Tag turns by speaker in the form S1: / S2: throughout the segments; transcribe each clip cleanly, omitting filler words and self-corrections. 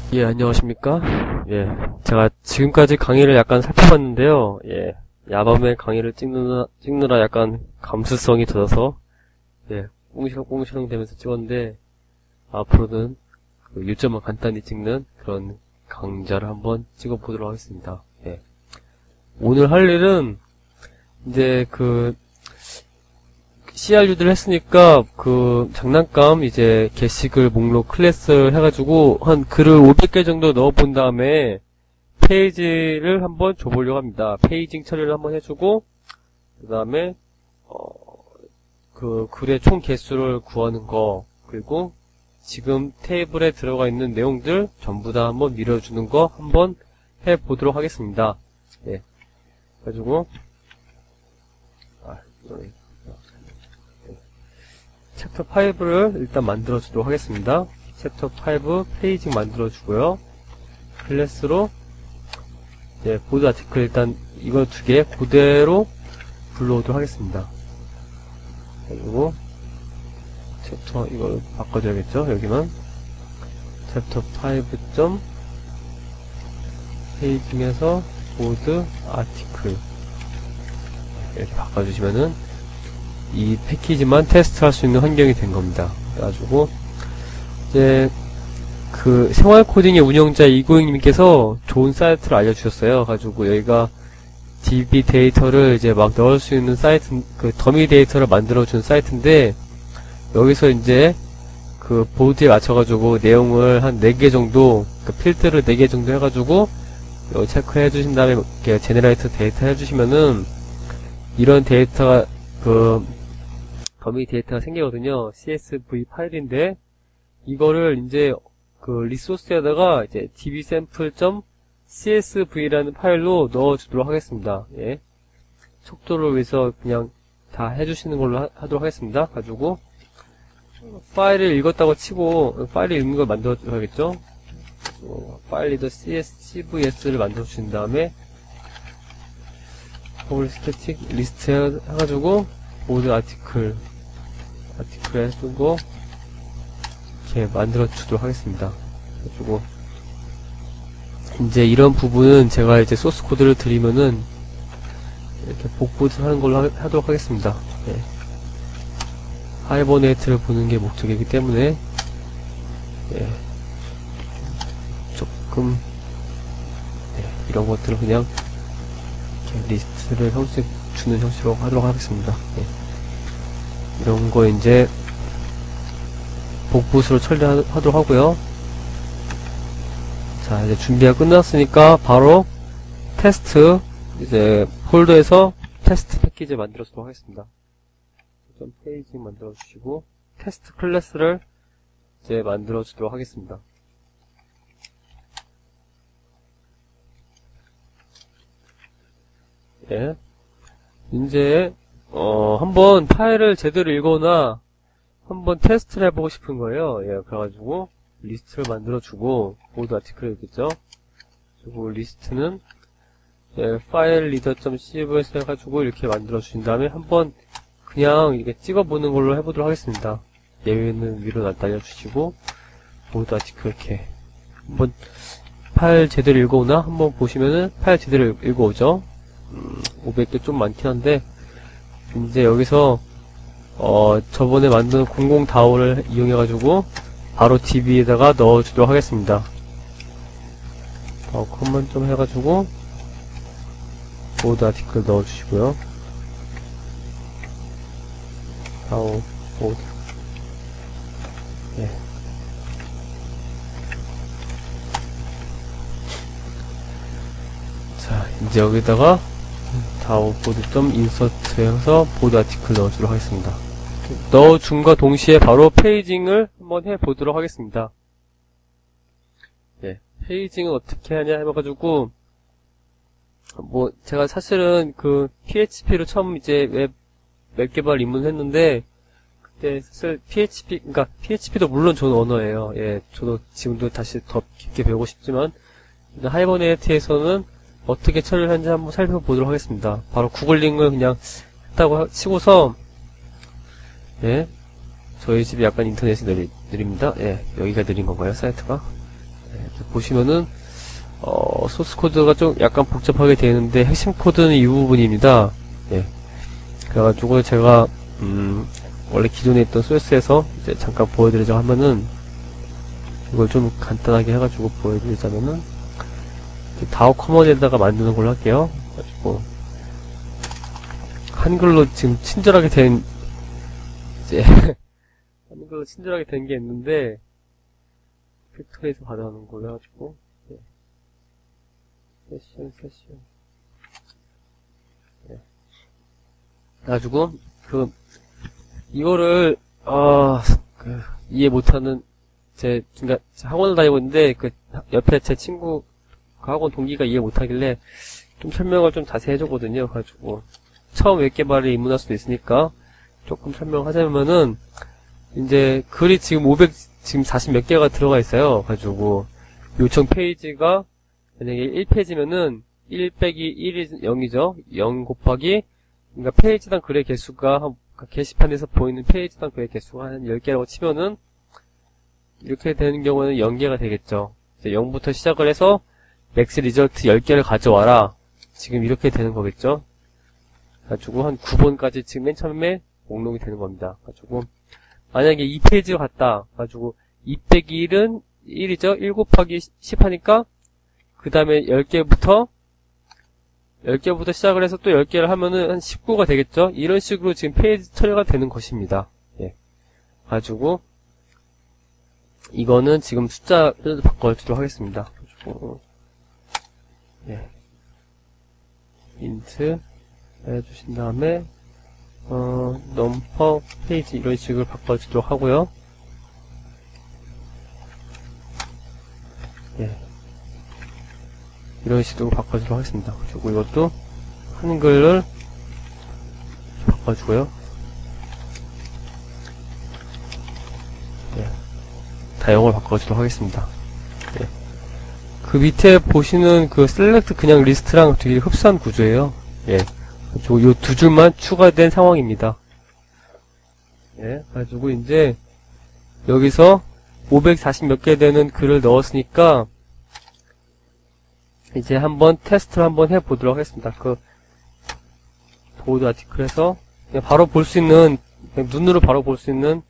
S1: 예, 안녕하십니까? 예, 제가 지금까지 강의를 약간 살펴봤는데요. 예, 야밤에 강의를 찍느라 약간 감수성이 젖어서, 예, 꽁시렁꽁시렁 되면서 찍었는데, 앞으로는 그 요점만 간단히 찍는 그런 강좌를 한번 찍어보도록 하겠습니다. 예. 오늘 할 일은, 이제 CRU들을 했으니까 장난감 이제 게시글 목록 클래스 해가지고 한 글을 500개 정도 넣어본 다음에 페이지를 한번 줘보려고 합니다. 페이징 처리를 한번 해주고 그 다음에 그 글의 총 개수를 구하는 거, 그리고 지금 테이블에 들어가 있는 내용들 전부 다 한번 밀어주는 거 한번 해보도록 하겠습니다. 예. 그래가지고 챕터 5를 일단 만들어 주도록 하겠습니다. 챕터 5 페이징 만들어 주고요. 클래스로 이제 보드 아티클 일단 이거 2개 그대로 불러오도록 하겠습니다. 그리고 챕터 이걸 바꿔줘야겠죠. 여기만 챕터 5. 페이징에서 보드 아티클 이렇게 바꿔주시면은 이 패키지만 테스트할 수 있는 환경이 된 겁니다. 그래가지고 이제 생활 코딩의 운영자 이고잉님께서 좋은 사이트를 알려주셨어요. 가지고 여기가 DB 데이터를 이제 막 넣을 수 있는 사이트, 더미 데이터를 만들어준 사이트인데, 여기서 이제 보드에 맞춰가지고 내용을 한 4개 정도, 필드를 4개 정도 해가지고 이거 체크해 주신 다음에 이렇게 제너레이터 데이터 해주시면은 이런 데이터가 더미 데이터가 생기거든요. CSV 파일인데, 이거를 이제 리소스에다가 이제 dbsample.csv라는 파일로 넣어주도록 하겠습니다. 예. 속도를 위해서 그냥 다 해주시는 걸로 하도록 하겠습니다. 가지고, 파일을 읽었다고 치고, 파일을 읽는 걸 만들어줘야겠죠? 파일 리더 CSVS를 만들어주신 다음에, 더블 스태틱 리스트 해가지고, 보드 아티클에 쓰고 이렇게 만들어 주도록 하겠습니다. 그리고 이제 이런 부분은 제가 이제 소스 코드를 드리면은 이렇게 복붙을 하는 걸로 하도록 하겠습니다. 네. 하이버네이트를 보는 게 목적이기 때문에 네. 조금 이런 것들을 그냥 이렇게 리스트를 주는 형식으로 하도록 하겠습니다. 네. 이런 거 이제 복붙으로 처리하도록 하고요. 자, 이제 준비가 끝났으니까 바로 테스트 이제 폴더에서 테스트 패키지 만들어 주도록 하겠습니다. 좀 페이지 만들어 주시고 테스트 클래스를 이제 만들어 주도록 하겠습니다. 예. 이제 한번 파일을 제대로 읽거나 한번 테스트를 해보고 싶은 거예요. 예, 그래가지고 리스트를 만들어주고 보드 아티클을 있겠죠. 그리고 리스트는 파일 리더.cvs 해가지고 이렇게 만들어주신 다음에 한번 그냥 이렇게 찍어보는 걸로 해보도록 하겠습니다. 예외는 위로 날려주시고 보드 아티클 이렇게 한번 파일 제대로 읽어오나 한번 보시면은 파일 제대로 읽어오죠. 500개 좀 많긴 한데 이제 여기서 저번에 만든 00DAO를 이용해가지고 바로 DB에다가 넣어주도록 하겠습니다. 컴만 좀 해가지고 보드 아티클 넣어주시고요. DAO 보드 예. 자, 이제 여기다가 DAO 보드.insert 해서 보드 아티클 넣어주도록 하겠습니다. 넣어준과 동시에 바로 페이징을 한번 해보도록 하겠습니다. 예, 페이징을 어떻게 하냐 해봐가지고, 제가 사실은 PHP로 처음 이제 웹 개발 입문을 했는데, 그때 사실 PHP도 물론 좋은 언어예요. 예, 저도 지금도 다시 더 깊게 배우고 싶지만, 하이버네이트에서는 어떻게 처리를 하는지 한번 살펴보도록 하겠습니다. 바로 구글링을 그냥 했다고 치고서 예, 저희 집이 약간 인터넷이 느립니다. 예, 여기가 느린 건가요, 사이트가? 예, 보시면은 소스 코드가 좀 약간 복잡하게 되는데 핵심 코드는 이 부분입니다. 예. 그래가지고 제가 원래 기존에 있던 소스에서 이제 잠깐 보여드리자고 하면은 이걸 좀 간단하게 해가지고 보여드리자면은 다오 커먼에다가 만드는 걸로 할게요. 그래가지고 한글로 지금 친절하게 된 이제 한글로 친절하게 된 게 있는데 팩토리에서 받아오는 걸로 해가지고 세션 그래가지고 이거를 이해 못하는 그러니까 학원을 다니고 있는데 옆에 제 친구 학원 동기가 이해 못하길래 좀 설명을 좀 자세히 해줬거든요. 그래가지고 처음 웹 개발에 입문할 수도 있으니까 조금 설명하자면은 이제 글이 지금 40 몇 개가 들어가 있어요. 그래가지고 요청 페이지가 만약에 1페이지면은 1 빼기 1이 0이죠. 0 곱하기 그러니까 페이지당 글의 개수가 게시판에서 보이는 페이지당 글의 개수가 한 10개라고 치면은 이렇게 되는 경우는 0개가 되겠죠. 이제 0부터 시작을 해서 맥스 리절트 10개를 가져와라. 지금 이렇게 되는 거겠죠. 가지고 한 9번까지 지금 맨 처음에 목록이 되는 겁니다. 가지고 만약에 2페이지로 갔다. 가지고 2 빼기 1은 1이죠. 1 곱하기 10 하니까 그 다음에 10개부터 시작을 해서 또 10개를 하면은 한 19가 되겠죠. 이런 식으로 지금 페이지 처리가 되는 것입니다. 예. 가지고 이거는 지금 숫자를 바꿔주도록 하겠습니다. 가지고 예. 인트 해주신 다음에 넘버 페이지 이런 식으로 바꿔주도록 하고요. 예. 이런 식으로 바꿔주도록 하겠습니다. 그리고 이것도 한글을 바꿔주고요. 예. 다 영어로 바꿔주도록 하겠습니다. 예. 그 밑에 보시는 셀렉트 그냥 리스트랑 되게 흡사한 구조예요. 예. 그리고 요 두 줄만 추가된 상황입니다. 예. 가지고 이제 여기서 540 몇 개 되는 글을 넣었으니까 이제 한번 테스트를 한번 해보도록 하겠습니다. 보드 아티클에서 그냥 바로 볼 수 있는, 그냥 눈으로 바로 볼 수 있는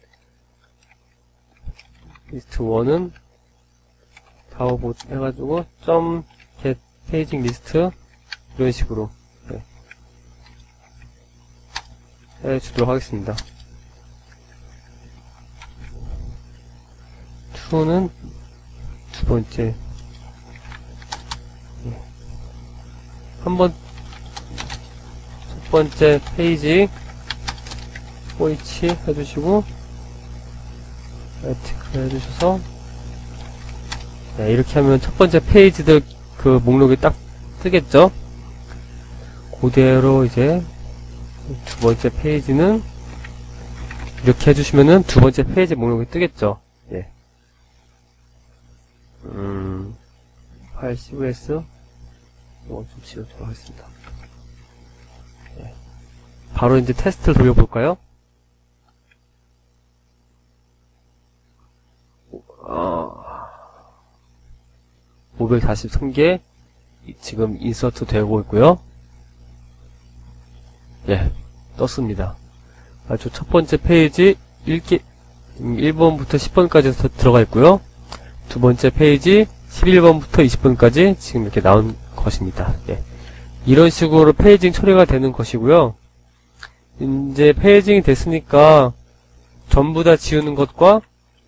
S1: 리스트 1은 다오보드 해가지고 get paging list 이런 식으로 해주도록 하겠습니다. 2는 두 번째 첫 번째 페이지 포이치 해주시고 아티클 해주셔서 네, 이렇게 하면 첫 번째 페이지들 목록이 딱 뜨겠죠. 그대로 이제 두 번째 페이지는 이렇게 해주시면은 두 번째 페이지 목록이 뜨겠죠. 예. 파일 CVS 이거 좀 지워주도록 하겠습니다. 예. 바로 이제 테스트를 돌려볼까요? 543개 지금 인서트 되고 있고요. 예, 떴습니다. 아주 첫 번째 페이지 1번부터 10번까지 들어가 있고요. 두 번째 페이지 11번부터 20번까지 지금 이렇게 나온 것입니다. 예. 이런 식으로 페이징 처리가 되는 것이고요. 이제 페이징이 됐으니까 전부 다 지우는 것과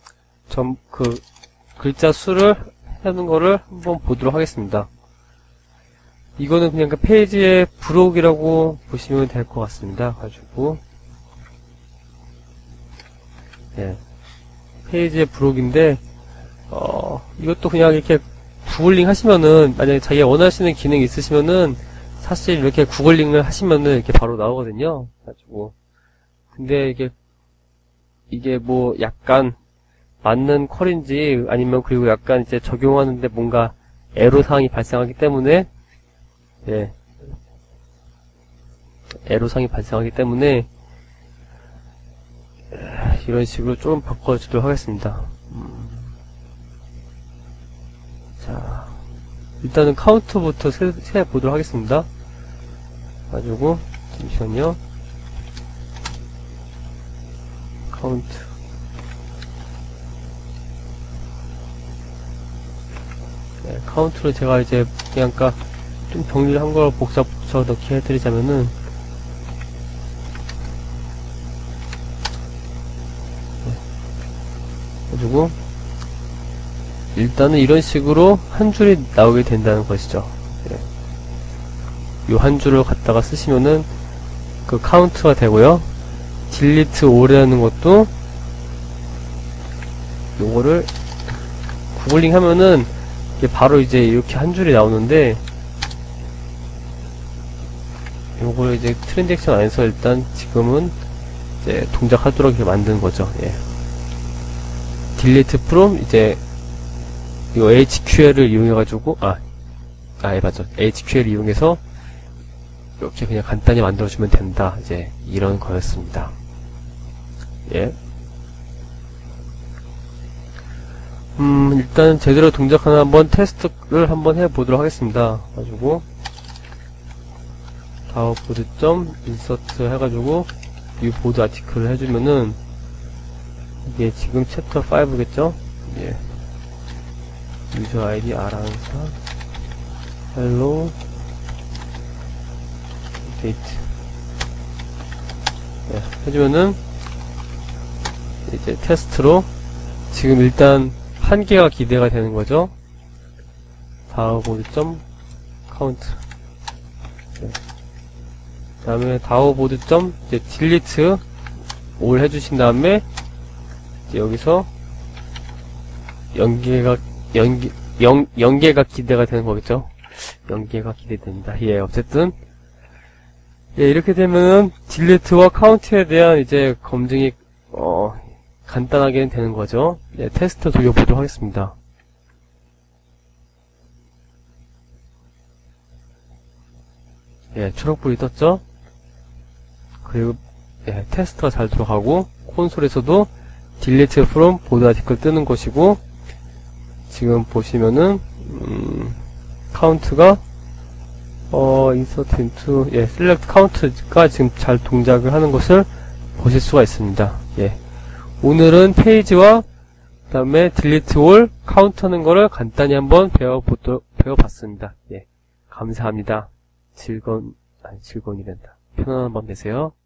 S1: 글자 수를 하는 거를 한번 보도록 하겠습니다. 이거는 그냥 페이지의 부록이라고 보시면 될 것 같습니다. 가지고 예. 페이지의 부록인데 이것도 그냥 이렇게 구글링 하시면은 만약에 자기가 원하시는 기능이 있으시면은 사실 이렇게 구글링을 하시면은 이렇게 바로 나오거든요. 가지고 근데 이게 뭐 약간 맞는 퀄인지 아니면 그리고 약간 이제 적용하는데 뭔가 애로사항이 발생하기 때문에 예. 애로사항이 발생하기 때문에 이런 식으로 좀 바꿔주도록 하겠습니다. 자, 일단은 카운트부터 세 보도록 하겠습니다. 가지고, 잠시만요. 카운트. 네, 카운트로 제가 이제 그냥 아까 좀 정리를 한 걸 복사 넣기 해드리자면은, 네. 가지고, 일단은 이런 식으로 한 줄이 나오게 된다는 것이죠. 네. 요 한 줄을 갖다가 쓰시면은 그 카운트가 되고요. 딜리트 올이라는 것도 요거를 구글링 하면은 이게 바로 이제 이렇게 한 줄이 나오는데, 요걸 이제 트랜잭션 안에서 일단 지금은 이제 동작하도록 이렇게 만든 거죠. 예. 딜리트 프롬 이제 이 HQL을 이용해가지고, 예, 맞죠. HQL을 이용해서, 이렇게 그냥 간단히 만들어주면 된다. 이제, 이런 거였습니다. 예. 일단 제대로 동작하나 한번 테스트를 한번 해보도록 하겠습니다. 가지고, 다워보드 점, 인서트 해가지고, 이 보드 아티클을 해주면은, 이게 지금 챕터 5겠죠? 예. 유저 아이디 아랑사 헬로 데이트 네, 해주면은 이제 테스트로 지금 일단 한 개가 기대가 되는 거죠. 다워보드 점 카운트 네. 그 다음에 다워보드 점 이제 딜리트 올 해주신 다음에 이제 여기서 연계가 기대가 되는 거겠죠? 연계가 기대됩니다. 예, 어쨌든. 예, 이렇게 되면은, 딜리트와 카운트에 대한 이제 검증이, 간단하게 되는 거죠. 예, 테스트 돌려보도록 하겠습니다. 예, 초록불이 떴죠? 그리고, 예, 테스트가 잘 들어가고, 콘솔에서도 딜리트 from 보드 아티클 뜨는 것이고, 지금 보시면은 카운트가 insert into select count가 지금 잘 동작을 하는 것을 보실 수가 있습니다. 예. 오늘은 페이지와 그다음에 delete all count 하는 거를 간단히 한번 배워봤습니다. 예. 감사합니다. 즐거운 일이란다. 편안한 밤 되세요.